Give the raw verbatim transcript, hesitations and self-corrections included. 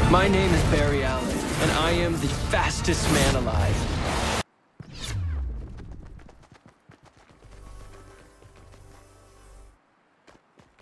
My name is Barry Allen, and I am the fastest man alive.